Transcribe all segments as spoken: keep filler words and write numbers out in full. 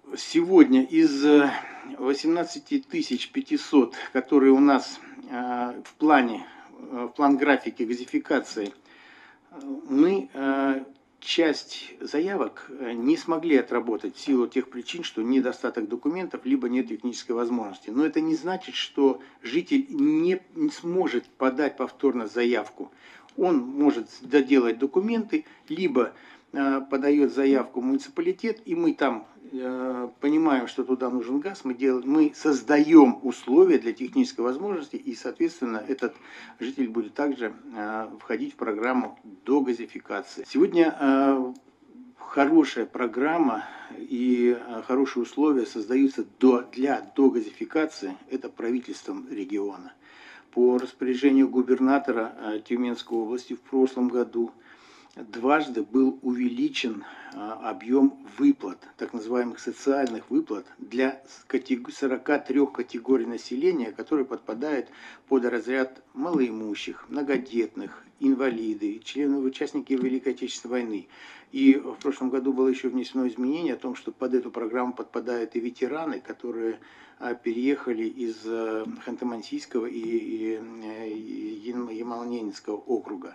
Сегодня из восемнадцати тысяч пятисот, которые у нас в плане, в план графики газификации, мы часть заявок не смогли отработать в силу тех причин, что недостаток документов, либо нет технической возможности. Но это не значит, что житель не сможет подать повторно заявку. Он может доделать документы, либо подает заявку в муниципалитет, и мы там э, понимаем, что туда нужен газ, мы, делаем, мы создаем условия для технической возможности, и, соответственно, этот житель будет также э, входить в программу догазификации. Сегодня э, хорошая программа и э, хорошие условия создаются до, для догазификации, это правительством региона. По распоряжению губернатора э, Тюменской области в прошлом году дважды был увеличен а, объем выплат, так называемых социальных выплат, для сорока трёх категорий населения, которые подпадают под разряд малоимущих, многодетных, инвалиды, члены, участники Великой Отечественной войны. И в прошлом году было еще внесено изменение о том, что под эту программу подпадают и ветераны, которые а, переехали из а, Ханты-Мансийского и, и, и Ямало-Ненецкого округа.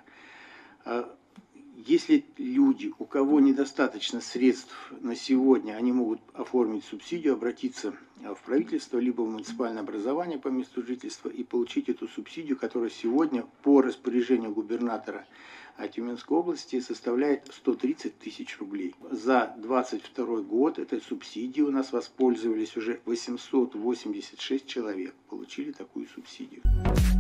Если люди, у кого недостаточно средств на сегодня, они могут оформить субсидию, обратиться в правительство, либо в муниципальное образование по месту жительства и получить эту субсидию, которая сегодня по распоряжению губернатора Тюменской области составляет сто тридцать тысяч рублей. За двадцать второй год этой субсидией у нас воспользовались уже восемьсот восемьдесят шесть человек, получили такую субсидию.